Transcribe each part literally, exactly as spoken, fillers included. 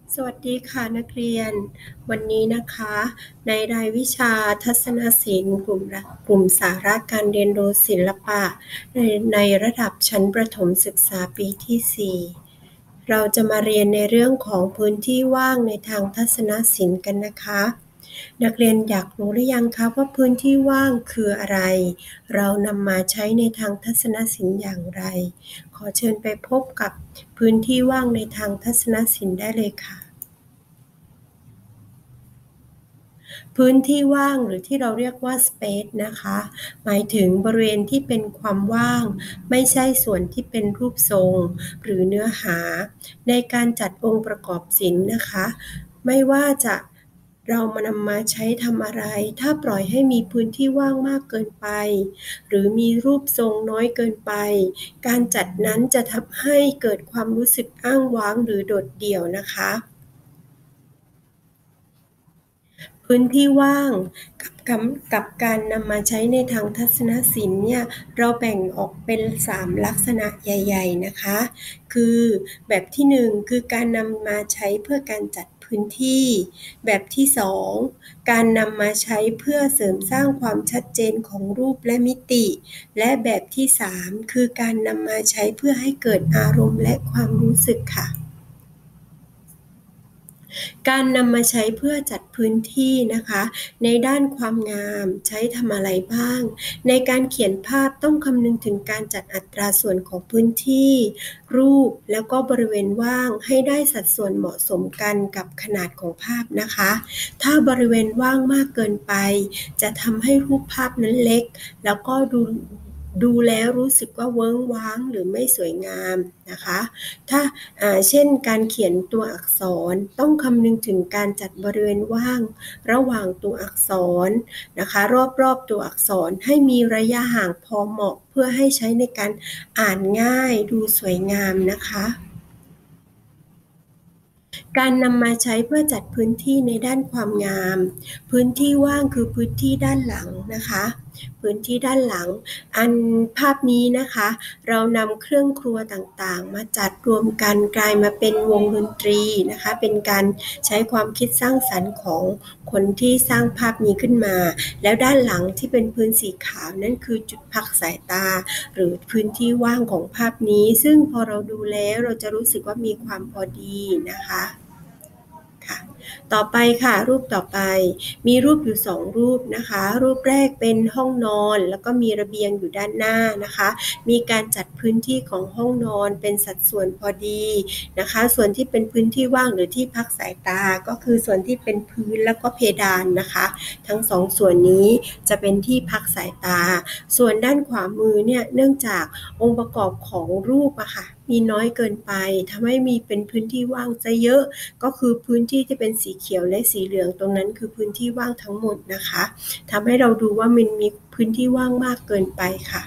สวัสดีค่ะนักเรียนวันนี้นะคะในรายวิชาทัศนศิลป์กลุ่มกลุ่มสาระการเรียนรู้ศิลปะในในระดับชั้นประถมศึกษาปีที่สี่เราจะมาเรียนในเรื่องของพื้นที่ว่างในทางทัศนศิลป์กันนะคะนักเรียนอยากรู้หรือยังคะว่าพื้นที่ว่างคืออะไรเรานำมาใช้ในทางทัศนศิลป์อย่างไรขอเชิญไปพบกับพื้นที่ว่างในทางทัศนศิลป์ได้เลยค่ะพื้นที่ว่างหรือที่เราเรียกว่า space นะคะหมายถึงบริเวณที่เป็นความว่างไม่ใช่ส่วนที่เป็นรูปทรงหรือเนื้อหาในการจัดองค์ประกอบศิลป์นะคะไม่ว่าจะเรามานำมาใช้ทำอะไรถ้าปล่อยให้มีพื้นที่ว่างมากเกินไปหรือมีรูปทรงน้อยเกินไปการจัดนั้นจะทำให้เกิดความรู้สึกอ้างว้างหรือโดดเดี่ยวนะคะพื้นที่ว่างกับกับกับการนำมาใช้ในทางทัศนศิลป์เนี่ยเราแบ่งออกเป็นสามลักษณะใหญ่ๆนะคะคือแบบที่หนึ่งคือการนำมาใช้เพื่อการจัดพื้นที่แบบที่สองการนำมาใช้เพื่อเสริมสร้างความชัดเจนของรูปและมิติและแบบที่สามคือการนำมาใช้เพื่อให้เกิดอารมณ์และความรู้สึกค่ะการนำมาใช้เพื่อจัดพื้นที่นะคะในด้านความงามใช้ทำอะไรบ้างในการเขียนภาพต้องคำนึงถึงการจัดอัตราส่วนของพื้นที่รูปแล้วก็บริเวณว่างให้ได้สัดส่วนเหมาะสมกันกับขนาดของภาพนะคะถ้าบริเวณว่างมากเกินไปจะทำให้รูปภาพนั้นเล็กแล้วก็ดูดูแล้วรู้สึกว่าเวิ้งว้างหรือไม่สวยงามนะคะถ้าเช่นการเขียนตัวอักษรต้องคำนึงถึงการจัดบริเวณว่างระหว่างตัวอักษรนะคะรอบๆตัวอักษรให้มีระยะห่างพอเหมาะเพื่อให้ใช้ในการอ่านง่ายดูสวยงามนะคะการนำมาใช้เพื่อจัดพื้นที่ในด้านความงามพื้นที่ว่างคือพื้นที่ด้านหลังนะคะพื้นที่ด้านหลังอันภาพนี้นะคะเรานำเครื่องครัวต่างๆมาจัดรวมกันกลายมาเป็นวงดนตรีนะคะเป็นการใช้ความคิดสร้างสรรค์ของคนที่สร้างภาพนี้ขึ้นมาแล้วด้านหลังที่เป็นพื้นสีขาวนั่นคือจุดพักสายตาหรือพื้นที่ว่างของภาพนี้ซึ่งพอเราดูแล้วเราจะรู้สึกว่ามีความพอดีนะคะค่ะต่อไปค่ะรูปต่อไปมีรูปอยู่สองรูปนะคะรูปแรกเป็นห้องนอนแล้วก็มีระเบียงอยู่ด้านหน้านะคะมีการจัดพื้นที่ของห้องนอนเป็นสัดส่วนพอดีนะคะส่วนที่เป็นพื้นที่ว่างหรือที่พักสายตาก็คือส่วนที่เป็นพื้นแล้วก็เพดานนะคะทั้งสองส่วนนี้จะเป็นที่พักสายตาส่วนด้านขวามือเนี่ยเนื่องจากองค์ประกอบของรูปอะค่ะมีน้อยเกินไปทำให้มีเป็นพื้นที่ว่างซะเยอะก็คือพื้นที่ที่เป็นสีเขียวและสีเหลืองตรงนั้นคือพื้นที่ว่างทั้งหมดนะคะทำให้เราดูว่ามันมีพื้นที่ว่างมากเกินไปค่ะ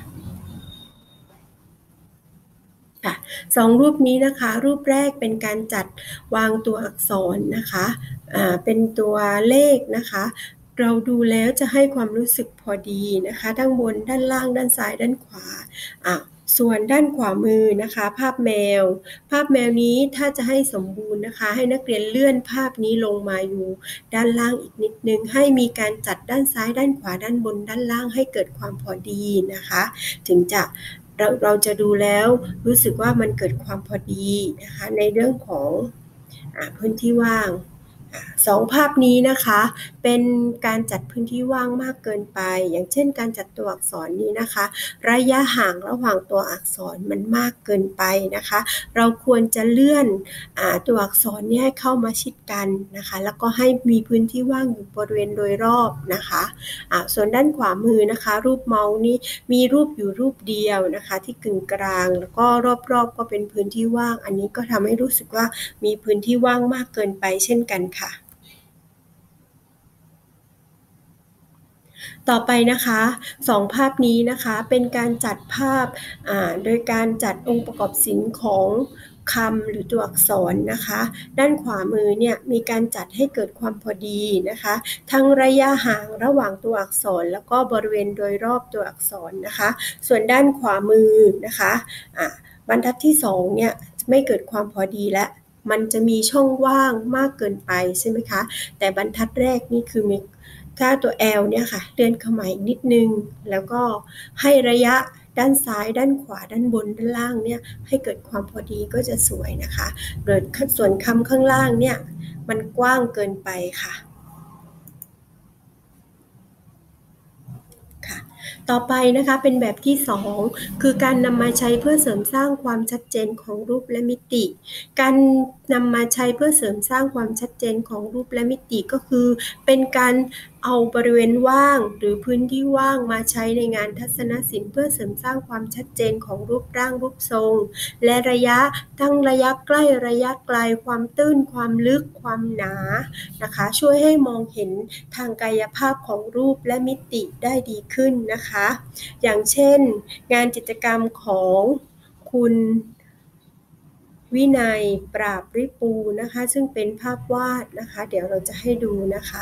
ค่ะสองรูปนี้นะคะรูปแรกเป็นการจัดวางตัวอักษรนะคะอ่าเป็นตัวเลขนะคะเราดูแล้วจะให้ความรู้สึกพอดีนะคะด้านบนด้านล่างด้านซ้ายด้านขวาอ่าส่วนด้านขวามือนะคะภาพแมวภาพแมวนี้ถ้าจะให้สมบูรณ์นะคะให้นักเรียนเลื่อนภาพนี้ลงมาอยู่ด้านล่างอีกนิดนึงให้มีการจัดด้านซ้ายด้านขวาด้านบนด้านล่างให้เกิดความพอดีนะคะถึงจะเราเราจะดูแล้วรู้สึกว่ามันเกิดความพอดีนะคะในเรื่องของอ่าพื้นที่ว่างสองภาพนี้นะคะเป็นการจัดพื้นที่ว่างมากเกินไปอย่างเช่นการจัดตัวอักษรนี้นะคะระยะห่างระหว่างตัวอักษรมันมากเกินไปนะคะเราควรจะเลื่อนอ่าตัวอักษรนี้ให้เข้ามาชิดกันนะคะแล้วก็ให้มีพื้นที่ว่างอยู่บริเวณโดยรอบนะคะอ่าส่วนด้านขวามือนะคะรูปเมาส์นี้มีรูปอยู่รูปเดียวนะคะที่กึ่งกลางแล้วก็รอบๆก็เป็นพื้นที่ว่างอันนี้ก็ทำให้รู้สึกว่ามีพื้นที่ว่างมากเกินไปเช่นกันค่ะต่อไปนะคะสองภาพนี้นะคะเป็นการจัดภาพโดยการจัดองค์ประกอบศิลป์ของคำหรือตัวอักษรนะคะด้านขวามือเนี่ยมีการจัดให้เกิดความพอดีนะคะทั้งระยะห่างระหว่างตัวอักษรแล้วก็บริเวณโดยรอบตัวอักษรนะคะส่วนด้านขวามือนะคะบรรทัดที่สองเนี่ยไม่เกิดความพอดีและมันจะมีช่องว่างมากเกินไปใช่ไหมคะแต่บรรทัดแรกนี่คือมีถ้าตัว L เนี่ยค่ะเลื่อนเข้ามาอีกนิดนึงแล้วก็ให้ระยะด้านซ้ายด้านขวาด้านบนด้านล่างเนี่ยให้เกิดความพอดีก็จะสวยนะคะโดยส่วนคำข้างล่างเนี่ยมันกว้างเกินไปค่ะต่อไปนะคะเป็นแบบที่สองคือการนำมาใช้เพื่อเสริมสร้างความชัดเจนของรูปและมิติ การนำมาใช้เพื่อเสริมสร้างความชัดเจนของรูปและมิติก็คือเป็นการเอาบริเวณว่างหรือพื้นที่ว่างมาใช้ในงานทัศนศิลป์เพื่อเสริมสร้างความชัดเจนของรูปร่างรูปทรงและระยะทั้งระยะใกล้ระยะไกลความตื้นความลึกความหนานะคะช่วยให้มองเห็นทางกายภาพของรูปและมิติได้ดีขึ้นนะคะอย่างเช่นงานจิตรกรรมของคุณวินัยปราบริปูนะคะซึ่งเป็นภาพวาดนะคะเดี๋ยวเราจะให้ดูนะคะ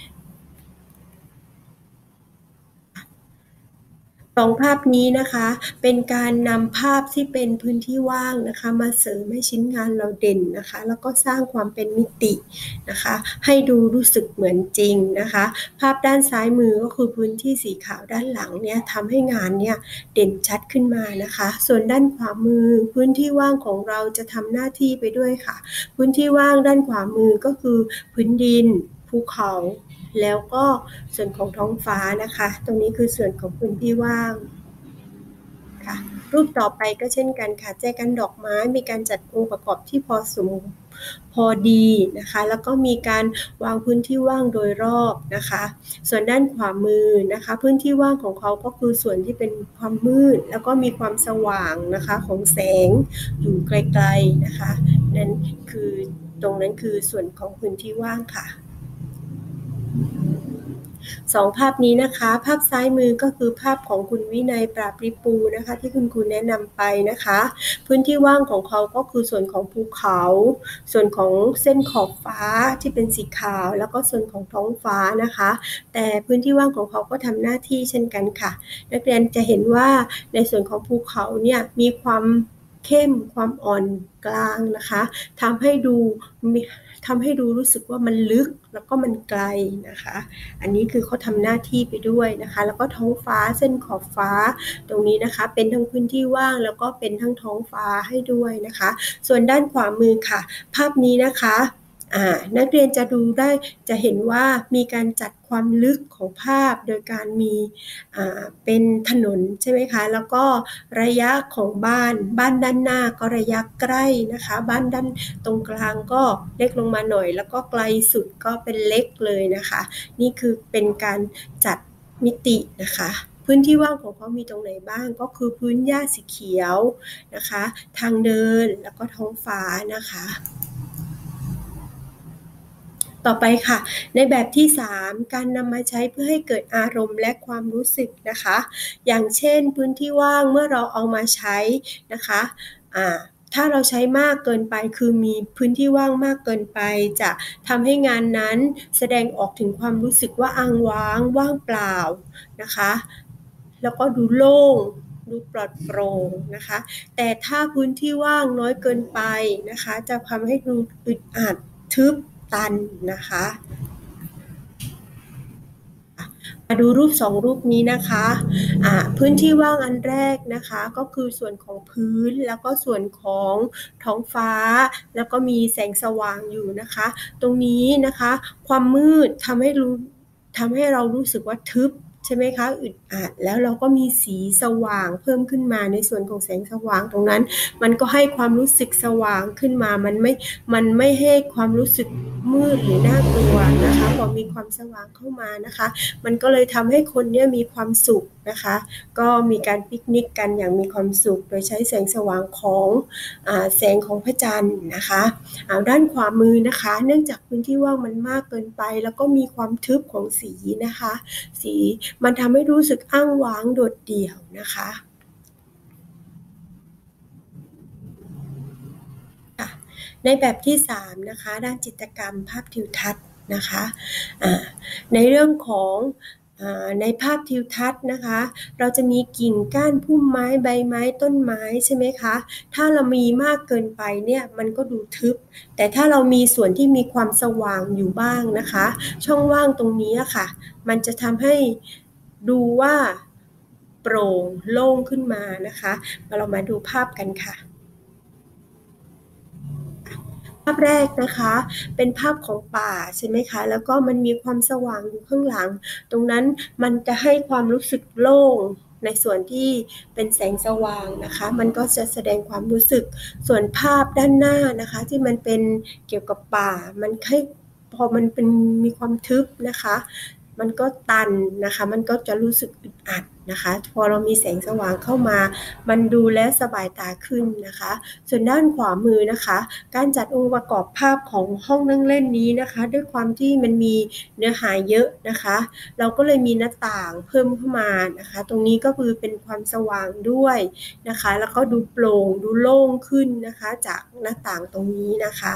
สองภาพนี้นะคะเป็นการนำภาพที่เป็นพื้นที่ว่างนะคะมาเสริมให้ชิ้นงานเราเด่นนะคะแล้วก็สร้างความเป็นมิตินะคะให้ดูรู้สึกเหมือนจริงนะคะภาพด้านซ้ายมือก็คือพื้นที่สีขาวด้านหลังเนี่ยทำให้งานเนี่ยเด่นชัดขึ้นมานะคะส่วนด้านขวามือพื้นที่ว่างของเราจะทำหน้าที่ไปด้วยค่ะพื้นที่ว่างด้านขวามือก็คือพื้นดินภูเขาแล้วก็ส่วนของท้องฟ้านะคะตรงนี้คือส่วนของพื้นที่ว่างค่ะรูปต่อไปก็เช่นกันค่ะแจกันดอกไม้มีการจัดองค์ประกอบที่พอสมพอดีนะคะแล้วก็มีการวางพื้นที่ว่างโดยรอบนะคะส่วนด้านขวามือนะคะพื้นที่ว่างของเขาก็คือส่วนที่เป็นความมืดแล้วก็มีความสว่างนะคะของแสงอยู่ไกลๆนะคะนั่นคือตรงนั้นคือส่วนของพื้นที่ว่างค่ะสองภาพนี้นะคะภาพซ้ายมือก็คือภาพของคุณวินัยปราบริปูนะคะที่คุณครูแนะนำไปนะคะพื้นที่ว่างของเขาก็คือส่วนของภูเขาส่วนของเส้นขอบฟ้าที่เป็นสีขาวแล้วก็ส่วนของท้องฟ้านะคะแต่พื้นที่ว่างของเขาก็ทำหน้าที่เช่นกันค่ะนักเรียนจะเห็นว่าในส่วนของภูเขาเนี่ยมีความเข้มความอ่อนกลางนะคะทำให้ดูมีทำให้ดูรู้สึกว่ามันลึกแล้วก็มันไกลนะคะอันนี้คือเขาทำหน้าที่ไปด้วยนะคะแล้วก็ท้องฟ้าเส้นขอบฟ้าตรงนี้นะคะเป็นทั้งพื้นที่ว่างแล้วก็เป็นทั้งท้องฟ้าให้ด้วยนะคะส่วนด้านขวามือค่ะภาพนี้นะคะนักเรียนจะดูได้จะเห็นว่ามีการจัดความลึกของภาพโดยการมีเป็นถนนใช่ไหมคะแล้วก็ระยะของบ้านบ้านด้านหน้าก็ระยะใกล้นะคะบ้านด้านตรงกลางก็เล็กลงมาหน่อยแล้วก็ไกลสุดก็เป็นเล็กเลยนะคะนี่คือเป็นการจัดมิตินะคะพื้นที่ว่างของเขามีตรงไหนบ้างก็คือพื้นหญ้าสีเขียวนะคะทางเดินแล้วก็ท้องฟ้านะคะต่อไปค่ะในแบบที่สามการนำมาใช้เพื่อให้เกิดอารมณ์และความรู้สึกนะคะอย่างเช่นพื้นที่ว่างเมื่อเราเอามาใช้นะคะอ่าถ้าเราใช้มากเกินไปคือมีพื้นที่ว่างมากเกินไปจะทำให้งานนั้นแสดงออกถึงความรู้สึกว่าอ้างว้างว่างเปล่านะคะแล้วก็ดูโล่งดูปลอดโปร่งนะคะแต่ถ้าพื้นที่ว่างน้อยเกินไปนะคะจะทำให้ดูอึดอัดทึบตันนะคะมาดูรูปสองรูปนี้นะคะะพื้นที่ว่างอันแรกนะคะก็คือส่วนของพื้นแล้วก็ส่วนของท้องฟ้าแล้วก็มีแสงสว่างอยู่นะคะตรงนี้นะคะความมืดทำให้รู้ทำให้เรารู้สึกว่าทึบใช่ไหมคะอึดอัดแล้วเราก็มีสีสว่างเพิ่มขึ้นมาในส่วนของแสงสว่างตรงนั้นมันก็ให้ความรู้สึกสว่างขึ้นมามันไม่มันไม่ให้ความรู้สึกมืดหรือน่ากลัวนะคะพอมีความสว่างเข้ามานะคะมันก็เลยทำให้คนเนี่ยมีความสุขนะคะก็มีการปิกนิกกันอย่างมีความสุขโดยใช้แสงสว่างของอ่าแสงของพระจันทร์นะคะเอาด้านขวามือนะคะเนื่องจากพื้นที่ว่างมันมากเกินไปแล้วก็มีความทึบของสีนะคะสีมันทำให้รู้สึกอ้างว้างโดดเดี่ยวนะคะในแบบที่สามนะคะด้านจิตรกรรมภาพทิวทัศน์นะคะในเรื่องของในภาพทิวทัศน์นะคะเราจะมีกิ่งก้านพุ่มไม้ใบไม้ต้นไม้ใช่ไหมคะถ้าเรามีมากเกินไปเนี่ยมันก็ดูทึบแต่ถ้าเรามีส่วนที่มีความสว่างอยู่บ้างนะคะช่องว่างตรงนี้ค่ะมันจะทำให้ดูว่าโปร่งโล่งขึ้นมานะคะเรามาดูภาพกันค่ะภาพแรกนะคะเป็นภาพของป่าใช่ไหมคะแล้วก็มันมีความสว่างอยู่ข้างหลังตรงนั้นมันจะให้ความรู้สึกโล่งในส่วนที่เป็นแสงสว่างนะคะมันก็จะแสดงความรู้สึกส่วนภาพด้านหน้านะคะที่มันเป็นเกี่ยวกับป่ามันให้พอมันเป็นมีความทึบนะคะมันก็ตันนะคะมันก็จะรู้สึกอึดอัดนะคะพอเรามีแสงสว่างเข้ามามันดูแลสบายตาขึ้นนะคะส่วนด้านขวามือนะคะการจัดองค์ประกอบภาพของห้องนั่งเล่นนี้นะคะด้วยความที่มันมีเนื้อหาเยอะนะคะเราก็เลยมีหน้าต่างเพิ่มเข้ามานะคะตรงนี้ก็คือเป็นความสว่างด้วยนะคะแล้วก็ดูโปร่งดูโล่งขึ้นนะคะจากหน้าต่างตรงนี้นะคะ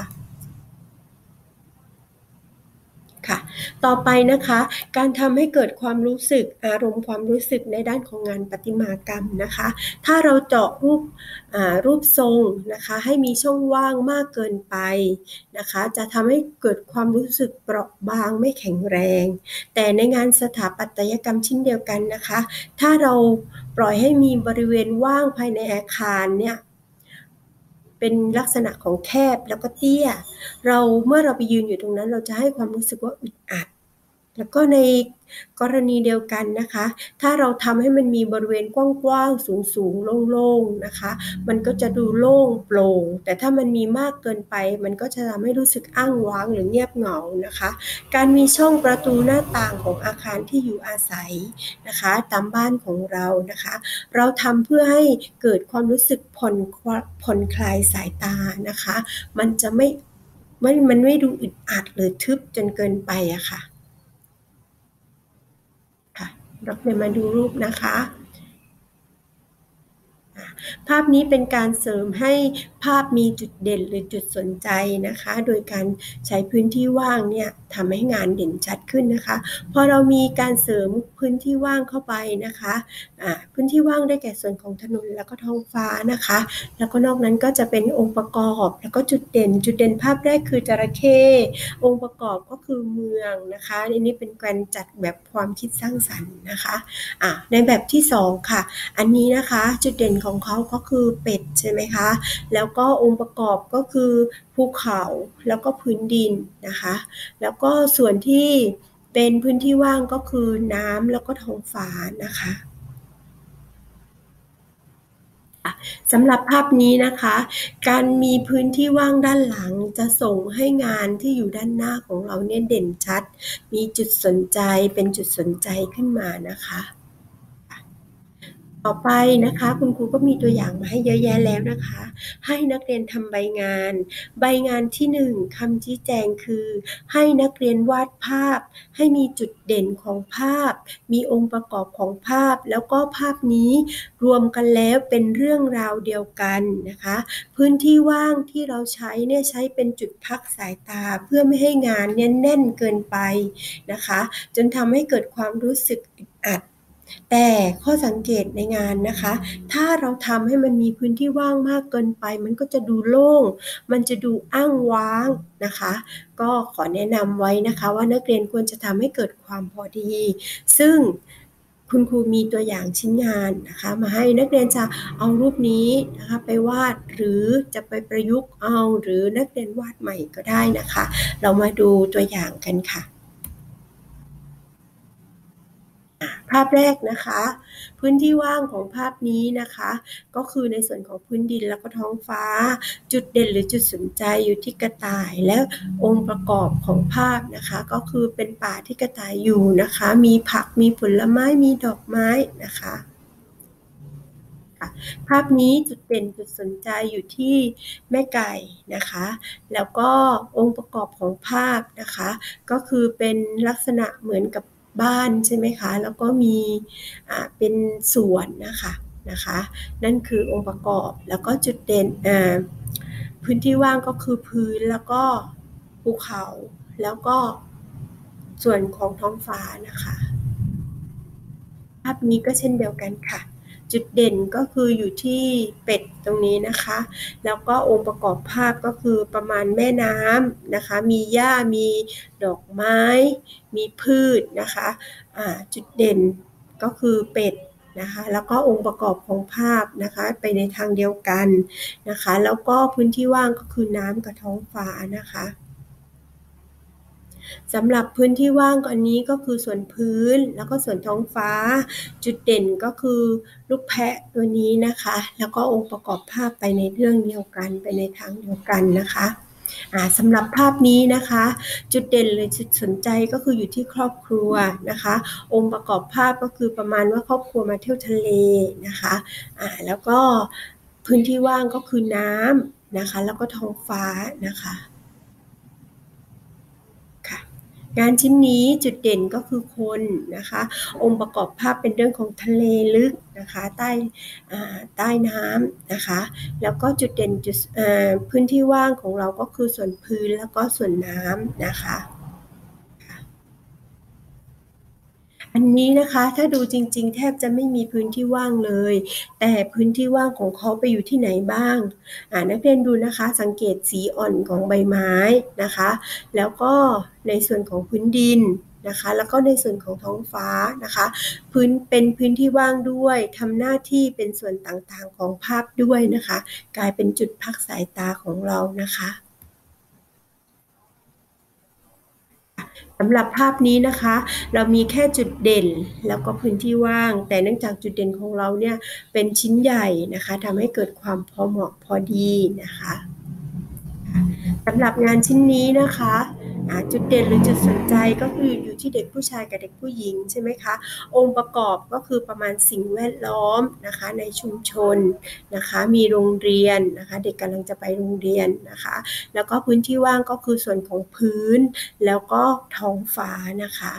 ค่ะต่อไปนะคะการทำให้เกิดความรู้สึกอารมณ์ความรู้สึกในด้านของงานประติมากรรมนะคะถ้าเราเจาะรูปรูปทรงนะคะให้มีช่องว่างมากเกินไปนะคะจะทำให้เกิดความรู้สึกเปราะบางไม่แข็งแรงแต่ในงานสถาปัตยกรรมชิ้นเดียวกันนะคะถ้าเราปล่อยให้มีบริเวณว่างภายในอาคารเนี่ยเป็นลักษณะของแคบแล้วก็เตี้ยเราเมื่อเราไปยืนอยู่ตรงนั้นเราจะให้ความรู้สึกว่าอึดอัดแล้วก็ในกรณีเดียวกันนะคะถ้าเราทำให้มันมีบริเวณกว้างๆสูงๆโล่งๆนะคะมันก็จะดูโล่งโปร่งแต่ถ้ามันมีมากเกินไปมันก็จะทำให้รู้สึกอ้างว้างหรือเงียบเหงานะคะการมีช่องประตูหน้าต่างของอาคารที่อยู่อาศัยนะคะตามบ้านของเรานะคะเราทำเพื่อให้เกิดความรู้สึกผ่อนผ่อนคลายสายตานะคะมันจะไม่มันมันไม่ดูอึดอัดหรือทึบจนเกินไปอะค่ะค่ะเราเดี๋ยวมาดูรูปนะคะภาพนี้เป็นการเสริมให้ภาพมีจุดเด่นหรือจุดสนใจนะคะโดยการใช้พื้นที่ว่างเนี่ยทำให้งานเด่นชัดขึ้นนะคะพอเรามีการเสริมพื้นที่ว่างเข้าไปนะคะะพื้นที่ว่างได้แก่ส่วนของถนนแล้วก็ท้องฟ้านะคะแล้วก็นอกนั้นก็จะเป็นองค์ประกอบแล้วก็จุดเด่นจุดเด่นภาพแรกคือจระเข้องค์ประกอบก็คือเมืองนะคะอันนี้เป็นการจัดแบบความคิดสร้างสรรค์นะคะะในแบบที่สองค่ะอันนี้นะคะจุดเด่นของเขาก็คือเป็ดใช่ไหมคะแล้วก็องค์ประกอบก็คือภูเขาแล้วก็พื้นดินนะคะแล้วก็ส่วนที่เป็นพื้นที่ว่างก็คือน้ำแล้วก็ท้องฟ้านะคะสำหรับภาพนี้นะคะการมีพื้นที่ว่างด้านหลังจะส่งให้งานที่อยู่ด้านหน้าของเราเนี่ยเด่นชัดมีจุดสนใจเป็นจุดสนใจขึ้นมานะคะต่อไปนะคะคุณครูก็มีตัวอย่างมาให้เยอะแยะแล้วนะคะให้นักเรียนทำใบงานใบงานที่หนึ่งคำชี้แจงคือให้นักเรียนวาดภาพให้มีจุดเด่นของภาพมีองค์ประกอบของภาพแล้วก็ภาพนี้รวมกันแล้วเป็นเรื่องราวเดียวกันนะคะพื้นที่ว่างที่เราใช้เนี่ยใช้เป็นจุดพักสายตาเพื่อไม่ให้งานเนี่ยแน่นเกินไปนะคะจนทำให้เกิดความรู้สึกอึดอัดแต่ข้อสังเกตในงานนะคะถ้าเราทำให้มันมีพื้นที่ว่างมากเกินไปมันก็จะดูโล่งมันจะดูอ้างว้างนะคะก็ขอแนะนำไว้นะคะว่านักเรียนควรจะทำให้เกิดความพอดีซึ่งคุณครูมีตัวอย่างชิ้นงานนะคะมาให้นักเรียนจะเอารูปนี้นะคะไปวาดหรือจะไปประยุกต์เอาหรือนักเรียนวาดใหม่ก็ได้นะคะเรามาดูตัวอย่างกันค่ะภาพแรกนะคะพื้นที่ว่างของภาพนี้นะคะก็คือในส่วนของพื้นดินแล้วก็ท้องฟ้าจุดเด่นหรือจุดสนใจอยู่ที่กระต่ายและองค์ประกอบของภาพนะคะก็คือเป็นป่าที่กระต่ายอยู่นะคะมีผักมีผลไม้มีดอกไม้นะคะภาพนี้จุดเด่นจุดสนใจอยู่ที่แม่ไก่นะคะแล้วก็องค์ประกอบของภาพนะคะก็คือเป็นลักษณะเหมือนกับบ้านใช่ไหมคะแล้วก็มีอ่าเป็นสวนนะคะนะคะนั่นคือองค์ประกอบแล้วก็จุดเด่นอ่าพื้นที่ว่างก็คือพื้นแล้วก็ภูเขาแล้วก็ส่วนของท้องฟ้านะคะภาพนี้ก็เช่นเดียวกันค่ะจุดเด่นก็คืออยู่ที่เป็ดตรงนี้นะคะแล้วก็องค์ประกอบภาพก็คือประมาณแม่น้ำนะคะมีหญ้ามีดอกไม้มีพืชนะคะจุดเด่นก็คือเป็ดนะคะแล้วก็องค์ประกอบของภาพนะคะไปในทางเดียวกันนะคะแล้วก็พื้นที่ว่างก็คือน้ำกับท้องฟ้านะคะสำหรับพื้นที่ว่างอันนี้ก็คือส่วนพื้นแล้วก็ส่วนท้องฟ้าจุดเด่นก็คือลูกแพะตัวนี้นะคะแล้วก็องค์ประกอบภาพไปในเรื่องเดียวกันไปในทางเดียวกันนะคะสำหรับภาพนี้นะคะจุดเด่นเลยจุดสนใจก็คืออยู่ที่ครอบครัวนะคะองค์ประกอบภาพก็คือประมาณว่าครอบครัวมาเที่ยวทะเลนะคะแล้วก็พื้นที่ว่างก็คือน้ำนะคะแล้วก็ท้องฟ้านะคะงานชิ้นนี้จุดเด่นก็คือคนนะคะองค์ประกอบภาพเป็นเรื่องของทะเลลึกนะคะใต้ใต้น้ำนะคะแล้วก็จุดเด่นจุดพื้นที่ว่างของเราก็คือส่วนพื้นแล้วก็ส่วนน้ำนะคะอันนี้นะคะถ้าดูจริงๆแทบจะไม่มีพื้นที่ว่างเลยแต่พื้นที่ว่างของเขาไปอยู่ที่ไหนบ้างนักเรียนดูนะคะสังเกตสีอ่อนของใบไม้นะคะแล้วก็ในส่วนของพื้นดินนะคะแล้วก็ในส่วนของท้องฟ้านะคะพื้นเป็นพื้นที่ว่างด้วยทำหน้าที่เป็นส่วนต่างๆของภาพด้วยนะคะกลายเป็นจุดพักสายตาของเรานะคะสำหรับภาพนี้นะคะเรามีแค่จุดเด่นแล้วก็พื้นที่ว่างแต่เนื่องจากจุดเด่นของเราเนี่ยเป็นชิ้นใหญ่นะคะทำให้เกิดความพอเหมาะพอดีนะคะสำหรับงานชิ้นนี้นะคะจุดเด่นหรือจุดสนใจก็คืออยู่ที่เด็กผู้ชายกับเด็กผู้หญิงใช่ไหมคะองค์ประกอบก็คือประมาณสิ่งแวดล้อมนะคะในชุมชนนะคะมีโรงเรียนนะคะเด็กกำลังจะไปโรงเรียนนะคะแล้วก็พื้นที่ว่างก็คือส่วนของพื้นแล้วก็ท้องฟ้านะคะ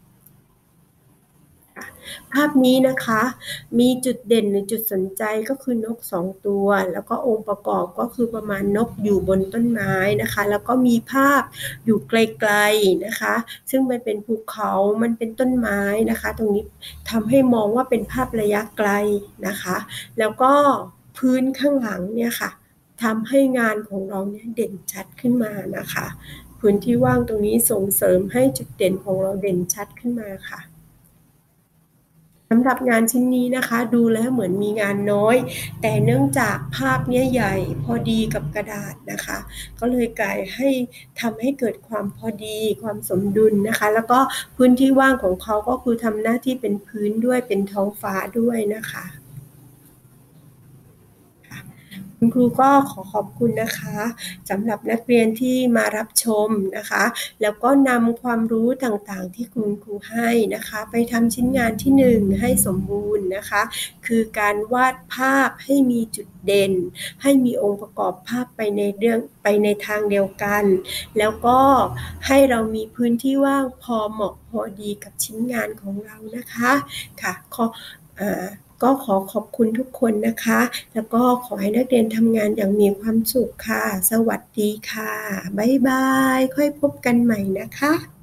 ภาพนี้นะคะมีจุดเด่นหรือจุดสนใจก็คือนกสองตัวแล้วก็องค์ประกอบก็คือประมาณนกอยู่บนต้นไม้นะคะแล้วก็มีภาพอยู่ไกลๆนะคะซึ่งมันเป็นภูเขามันเป็นต้นไม้นะคะตรงนี้ทำให้มองว่าเป็นภาพระยะไกลนะคะแล้วก็พื้นข้างหลังเนี่ยค่ะทำให้งานของเราเนี่ยเด่นชัดขึ้นมานะคะพื้นที่ว่างตรงนี้ส่งเสริมให้จุดเด่นของเราเด่นชัดขึ้นมาค่ะสำหรับงานชิ้นนี้นะคะดูแล้วเหมือนมีงานน้อยแต่เนื่องจากภาพนี้ใหญ่พอดีกับกระดาษนะคะก็เลยกลายให้ทำให้เกิดความพอดีความสมดุลนะคะแล้วก็พื้นที่ว่างของเขาก็คือทำหน้าที่เป็นพื้นด้วยเป็นท้องฟ้าด้วยนะคะคุณครูก็ขอขอบคุณนะคะสำหรับนักเรียนที่มารับชมนะคะแล้วก็นำความรู้ต่างๆที่คุณครูให้นะคะไปทำชิ้นงานที่หนึ่งให้สมบูรณ์นะคะคือการวาดภาพให้มีจุดเด่นให้มีองค์ประกอบภาพไปในเรื่องไปในทางเดียวกันแล้วก็ให้เรามีพื้นที่ว่างพอเหมาะพอดีกับชิ้นงานของเรานะคะค่ะขออ่าก็ขอขอบคุณทุกคนนะคะแล้วก็ขอให้นักเรียนทำงานอย่างมีความสุขค่ะสวัสดีค่ะบ๊ายบายค่อยพบกันใหม่นะคะ